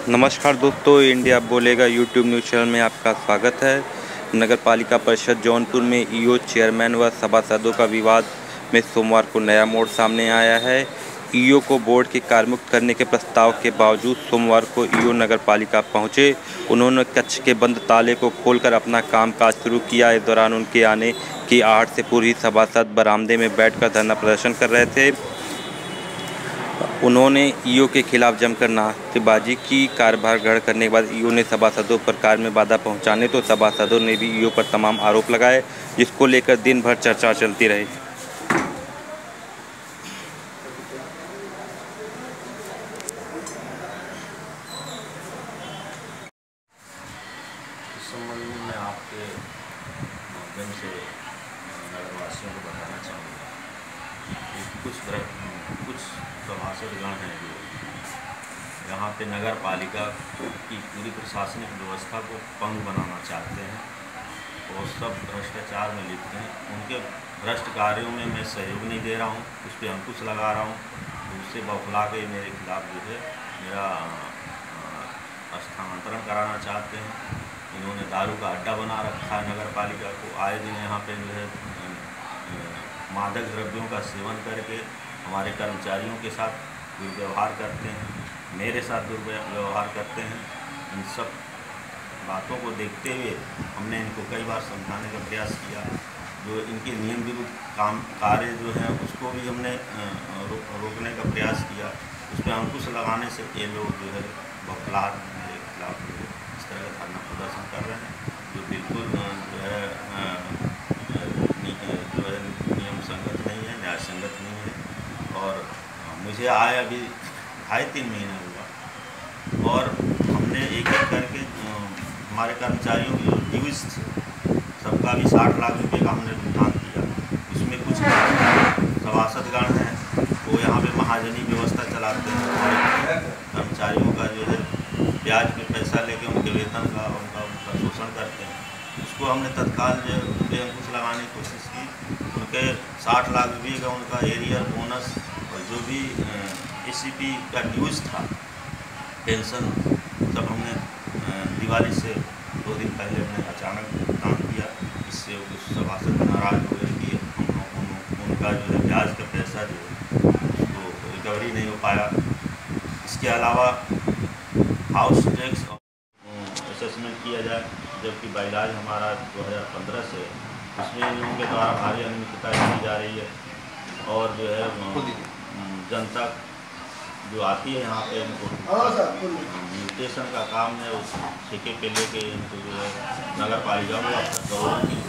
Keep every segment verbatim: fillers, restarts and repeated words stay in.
नमस्कार दोस्तों, इंडिया बोलेगा यूट्यूब न्यूज़ चैनल में आपका स्वागत है। नगर पालिका परिषद जौनपुर में ईओ चेयरमैन व सभासदों का विवाद में सोमवार को नया मोड़ सामने आया है। ईओ को बोर्ड के कार्यमुक्त करने के प्रस्ताव के बावजूद सोमवार को ईओ नगर पालिका पहुंचे। उन्होंने कक्ष के बंद ताले को खोलकर अपना कामकाज शुरू किया। इस दौरान उनके आने की आहट से पूर्व ही सभासद बरामदे में बैठकर धरना प्रदर्शन कर रहे थे। उन्होंने ईओ के खिलाफ जमकर नारेबाजी की। कार्यभार ग्रहण करने के बाद ईओ ने सभासदों पर कार्य में बाधा पहुंचाने तो सभासदों ने भी ईओ पर तमाम आरोप लगाए, जिसको लेकर दिन भर चर्चा चलती रही। इस संबंध में मैं आपके माध्यम से नगरवासियों को बताना चाहूँगा कि कुछ कुछ सभासदगण हैं जो यहाँ पे नगर पालिका की पूरी प्रशासनिक व्यवस्था को पंग बनाना चाहते हैं और सब भ्रष्टाचार में लिप्त हैं। उनके भ्रष्ट कार्यों में मैं सहयोग नहीं दे रहा हूँ, उस पर अंकुश लगा रहा हूँ। तो उससे बौखला के मेरे खिलाफ जो है मेरा स्थानांतरण कराना चाहते हैं। इन्होंने दारू का अड्डा बना रखा है नगर पालिका को। आए दिन यहाँ पे जो है मादक द्रव्यों का सेवन करके हमारे कर्मचारियों के साथ दुर्व्यवहार करते हैं, मेरे साथ दुर्व्यवहार करते हैं। इन सब बातों को देखते हुए हमने इनको कई बार समझाने का प्रयास किया। जो इनके नियम विरुद्ध काम कार्य जो है उसको भी हमने रो, रोकने का प्रयास किया। उस पर अंकुश लगाने से ये लोग जो है बौखलाहट मेरे खिलाफ इस तरह का धरना प्रदर्शन कर रहे हैं, जो बिल्कुल जो है जो है नियम संगत नहीं है, न्याय संगत नहीं है। और मुझे आए अभी ढाई तीन महीने हुआ और हमने एक एक करके हमारे कर्मचारियों की जो ड्यूज थी सबका भी साठ लाख रुपए का हमने भुगतान किया। उसमें कुछ सभासदगण हैं वो यहाँ पे महाजनी व्यवस्था चलाते हैं। हमारे कर्मचारियों का जो है ब्याज पे पैसा लेके उनके वेतन का उनका उनका शोषण करते हैं। उसको हमने तत्काल जो उन पर अंकुश लगाने की कोशिश की। उनके साठ लाख रुपये का उनका एरियर बोनस और जो भी एसीपी का ड्यूज था, पेंशन, सब हमने दिवाली से दो दिन पहले हमने अचानक भुगतान किया। इससे उस सभासद नाराज हो गए कि हम उनका जो है ब्याज का पैसा जो है उसको रिकवरी नहीं हो पाया। इसके अलावा हाउस टैक्स असेसमेंट किया जाए, जबकि बाइलाज हमारा दो हज़ार पंद्रह से उसमें इन लोगों के द्वारा भारी अनियमितता की जा रही है। और जो है जनता जो आती है यहाँ पे उनको म्यूटेशन का काम है, उस ठेके पे लेके इनको जो है नगर पालिका को गौरव की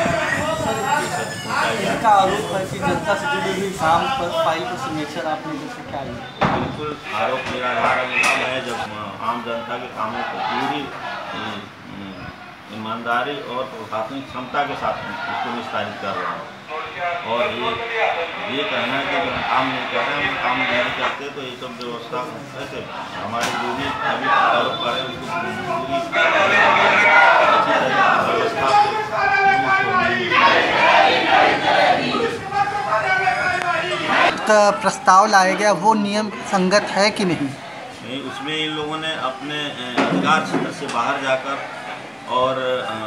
का आरोप है कि जनता से जुड़ी हुई शाम पर फाइल का सिग्नेचर आपने जैसे क्या है? बिल्कुल आरोप निराधार है। जब आम जनता के कामों को पूरी ईमानदारी और प्रशासनिक क्षमता के साथ उसको निस्तारित कर रहे हैं। और ये ये कहना है कि हम काम नहीं कर रहे हैं, हम काम नहीं करते, तो ये सब व्यवस्था ऐसे हमारे जो भी अभी आरोप कर रहे हैं उनको पूरी अच्छी तरह व्यवस्था प्रस्ताव लाया गया वो नियम संगत है कि नहीं? नहीं, उसमें इन लोगों ने अपने अधिकार क्षेत्र से बाहर जाकर और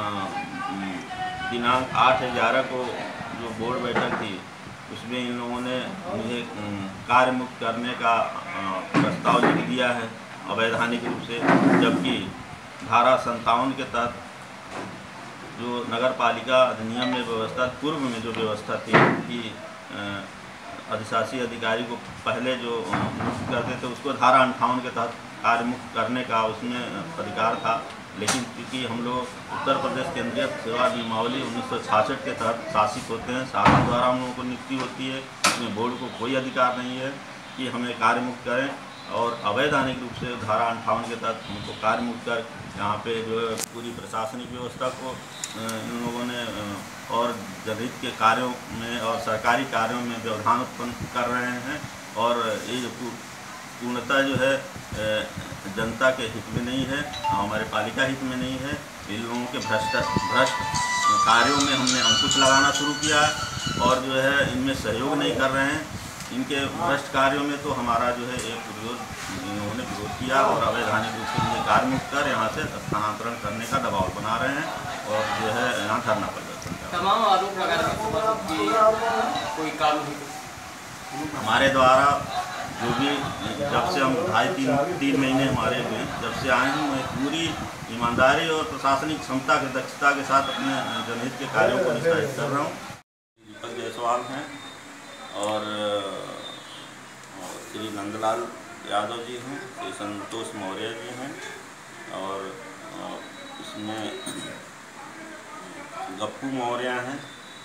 दिनांक आठ ग्यारह को जो बोर्ड बैठक थी उसमें इन लोगों ने मुझे कार्य मुक्त करने का प्रस्ताव लिख दिया है अवैधानिक रूप से। जबकि धारा संतावन के तहत जो नगर पालिका अधिनियम में व्यवस्था पूर्व में जो व्यवस्था थी कि अधिशासी अधिकारी को पहले जो मुक्त करते थे उसको धारा अंठावन के तहत कार्य मुक्त करने का उसमें अधिकार था। लेकिन क्योंकि हम लोग उत्तर प्रदेश केंद्रीय सेवा नियमावली उन्नीस सौ छियासठ के तहत शासित होते हैं, शासन द्वारा हम लोगों को नियुक्ति होती है, इसमें बोर्ड को कोई अधिकार नहीं है कि हमें कार्य मुक्त करें। और अवैधानिक रूप से धारा अंठावन के तहत हमको कार्य मुक्त कर यहाँ पे जो है पूरी प्रशासनिक व्यवस्था को इन लोगों ने और जनहित के कार्यों में और सरकारी कार्यों में व्यवधान उत्पन्न कर रहे हैं। और ये जो पूर्णतः जो है जनता के हित में नहीं है, हमारे पालिका हित में नहीं है। इन लोगों के भ्रष्ट भ्रष्ट कार्यों में हमने अंकुश लगाना शुरू किया है और जो है इनमें सहयोग नहीं कर रहे हैं। इनके भ्रष्ट कार्यों में तो हमारा जो है एक विरोध इन्होंने विरोध किया और अवैधानिक रूप से ये कार्य मुक्त कर यहाँ से स्थानांतरण करने का दबाव बना रहे हैं और जो है यहाँ धरना प्रदर्शन कर रहे हैं। तमाम आरोप लगा रहे हैं कि कोई काम नहीं। हमारे द्वारा जो भी जब से हम ढाई तीन तीन महीने हमारे हुए जब से आए हैं मैं पूरी ईमानदारी और प्रशासनिक क्षमता की दक्षता के साथ अपने जनहित के कार्यों को निष्पादित कर रहा हूँ। दीपक जायसवाल हैं और श्री नंदलाल यादव जी हैं, श्री संतोष मौर्य जी हैं और इसमें गप्पू मौर्य हैं।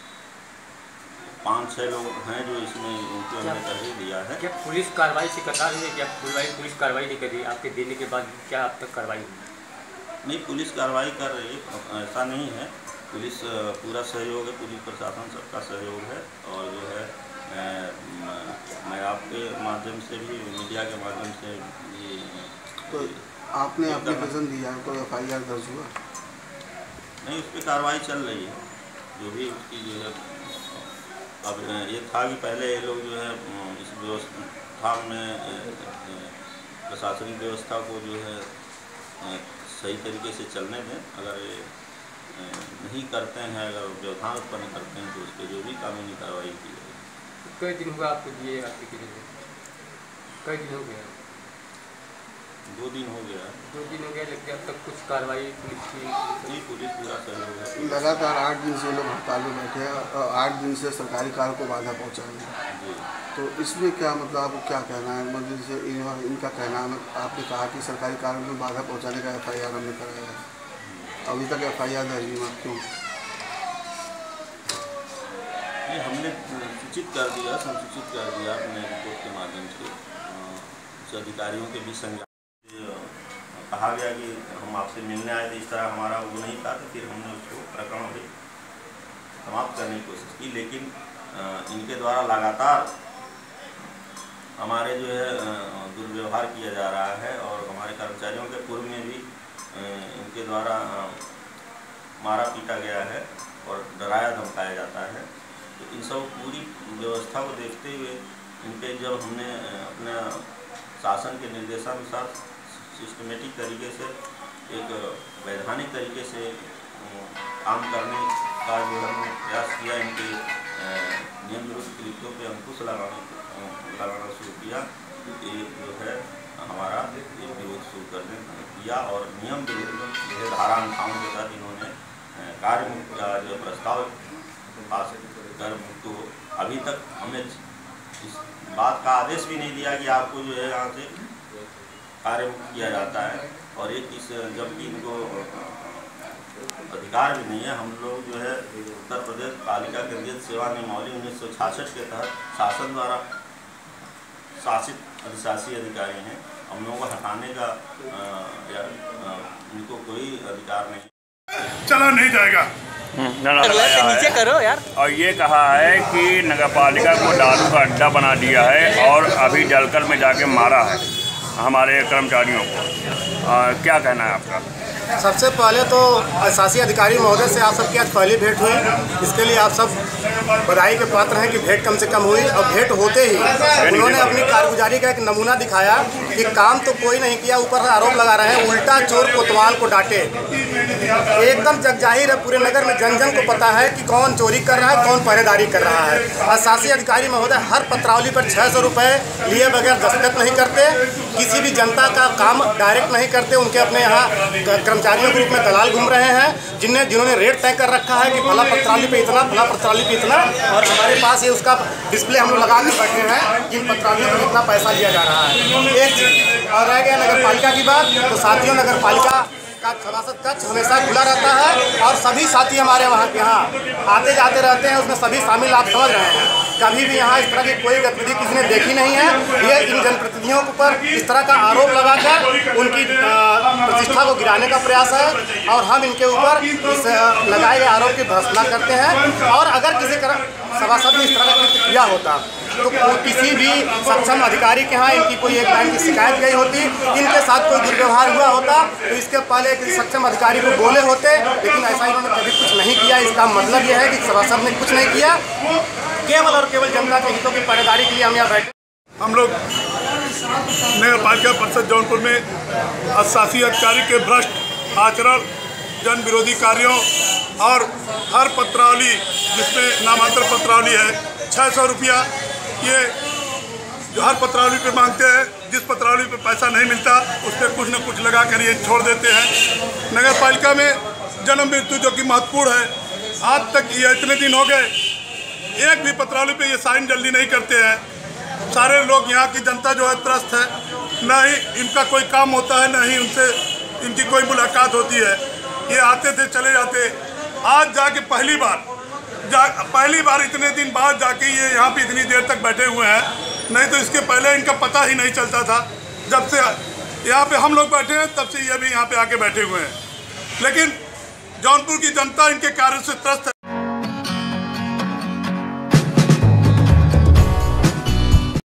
पाँच छः लोग हैं जो इसमें उनको हमने तहरीर दिया है। क्या पुलिस कार्रवाई से कतार हुई है? क्या पुलिस कार्रवाई नहीं करी आपके देने के बाद? क्या अब तक कार्रवाई हुई? नहीं, पुलिस कार्रवाई कर रही है, ऐसा नहीं है। पुलिस पूरा सहयोग है, पुलिस प्रशासन सबका सहयोग है और जो है मैं आपके माध्यम से भी मीडिया के माध्यम से भी तो आपने एप्लीकेशन दिया तो एफ आई आर दर्ज हुआ? नहीं, उस पर कार्रवाई चल रही है। जो भी उसकी जो है अब ये था कि पहले ये लोग जो है इस व्यवस्था में प्रशासनिक व्यवस्था को जो है सही तरीके से चलने दें। अगर ये नहीं करते हैं, अगर व्यवधान उत्पन्न करते हैं तो उस पर जो भी कानूनी कार्रवाई की जाएगी। कई दिन हुआ आपको दिए एप्लीकेशन? कई दिन हो गया? दो दिन हो गया। दो दिन हो गया, लेकिन अब तक कुछ कार्रवाई पुलिस की? जी, पुलिस पूरा सहयोग है। लगातार आठ दिन से लोग हड़ताल में बैठे हैं और आठ दिन से सरकारी कार्य को बाधा पहुँचा रहे हैं, तो इसमें क्या मतलब आपको क्या कहना है? मतलब जैसे इनका कहना है, आपने कहा कि सरकारी कार्य में बाधा पहुँचाने का एफ आई आर हमने कराया है, अभी तक एफ आई आर दर्ज नहीं हुआ, क्यों? नहीं, हमने सूचित कर दिया, संसूचित कर दिया अपने रिपोर्ट के माध्यम से उच्च अधिकारियों के भी संज्ञान कहा गया कि हम आपसे मिलने आए थे, इस तरह हमारा वो नहीं था, तो फिर हमने उसको प्रकरण भी समाप्त करने की कोशिश की। लेकिन इनके द्वारा लगातार हमारे जो है दुर्व्यवहार किया जा रहा है और हमारे कर्मचारियों के पूर्व में भी इनके द्वारा मारा पीटा गया है और डराया धमकाया जाता है। तो इन सब पूरी व्यवस्था को देखते हुए इन पर जब हमने अपने शासन के निर्देशानुसार सिस्टमेटिक तरीके से एक वैधानिक तरीके से काम करने का जो हमने प्रयास किया, इनके नियम विरुद्ध कृत्यों पर अंकुश लगाने लगाना शुरू किया, ये जो है हमारा एक विरोध शुरू करने किया और नियम विरुद्ध जैसे धारा अंठावन के तहत इन्होंने कार्य मुक्त का जो प्रस्ताव पास कर तो अभी तक हमने इस बात का आदेश भी नहीं दिया कि आपको जो है यहाँ से कार्य मुक्त किया जाता है। और एक इस जबकि इनको अधिकार भी नहीं है। हम लोग जो है उत्तर प्रदेश पालिका केंद्रीय सेवा नियमावली उन्नीस सौ छियासठ के तहत शासन द्वारा शासित अधिशासी अधिकारी हैं। हम लोगों को हटाने का या उनको कोई अधिकार नहीं। चला नहीं जाएगा। नीचे करो यार। और ये कहा है कि नगर पालिका को दारू का अड्डा बना दिया है और अभी जलकर में जाके मारा है हमारे कर्मचारियों को। आ, क्या कहना है आपका? सबसे पहले तो शासी अधिकारी महोदय से आप सबकी आज पहली भेंट हुई, इसके लिए आप सब बधाई के पात्र हैं कि भेंट कम से कम हुई। और भेंट होते ही उन्होंने अपनी कारगुजारी का एक नमूना दिखाया कि काम तो कोई नहीं किया, ऊपर से आरोप लगा रहे हैं, उल्टा चोर कोतवाल को डांटे। एकदम जगजाहिर है, पूरे नगर में जन जन को पता है कि कौन चोरी कर रहा है, कौन पहरेदारी कर रहा है। और शासी अधिकारी महोदय हर पत्रावली पर छः सौ रुपये लिए बगैर दस्तखत नहीं करते, किसी भी जनता का काम डायरेक्ट नहीं करते। उनके अपने यहाँ कर्मचारियों के रूप में दलाल घूम रहे हैं, जिन्हें जिन्होंने रेट तय कर रखा है कि फला पत्रावली पे इतना, फला पत्रावली पे इतना। और हमारे पास ये उसका डिस्प्ले हम लोग लगा कर बैठे हैं कि इन पत्रावलियों पर कितना पैसा लिया जा रहा है। एक और रह गया नगर पालिका की बात, तो साथियों नगर पालिका का सभासद कक्ष हमेशा खुला रहता है और सभी साथी हमारे वहाँ यहाँ आते जाते रहते हैं, उसमें सभी शामिल, आप समझ रहे हैं। कभी भी यहाँ इस तरह की कोई गतिविधि किसी ने देखी नहीं है। ये इन जनप्रतिनिधियों के ऊपर इस तरह का आरोप लगाकर उनकी प्रतिष्ठा को गिराने का प्रयास है और हम इनके ऊपर इस लगाए गए आरोप की भर्त्सना करते हैं। और अगर किसी सभासद में इस तरह का कृत्य किया होता तो किसी भी सक्षम अधिकारी के यहाँ इनकी कोई एक लाइन की शिकायत गई होती, इनके साथ कोई दुर्व्यवहार हुआ होता तो इसके पहले किसी सक्षम अधिकारी को बोले होते, लेकिन ऐसा इन्होंने कभी कुछ नहीं किया। इसका मतलब यह है कि सभासद ने कुछ नहीं किया। केवल और केवल जनता के हितों की पहरेदारी के लिए हम यहाँ बैठे। हम लोग नगर पालिका परिषद जौनपुर में शासी अधिकारी के भ्रष्ट आचरण, जन विरोधी कार्यों और हर पत्रावली जिसमें नामांतर पत्रावली है छः सौ रुपया, ये जो हर पत्रावली पे मांगते हैं, जिस पत्रावली पे पैसा नहीं मिलता उस पर कुछ न कुछ लगा कर ये छोड़ देते हैं। नगर पालिका में जन्म मृत्यु जो कि महत्वपूर्ण है, आज तक ये इतने दिन हो गए एक भी पत्रावली पे ये साइन जल्दी नहीं करते हैं। सारे लोग यहाँ की जनता जो है त्रस्त है, न ही इनका कोई काम होता है, न ही उनसे इनकी कोई मुलाकात होती है। ये आते थे चले जाते। आज जाके पहली बार जा पहली बार इतने दिन बाद जाके ये यहाँ पे इतनी देर तक बैठे हुए हैं, नहीं तो इसके पहले इनका पता ही नहीं चलता था। जब से यहाँ पे हम लोग बैठे हैं तब से ये भी यहाँ पे आके बैठे हुए हैं। लेकिन जौनपुर की जनता इनके कार्य से त्रस्त है।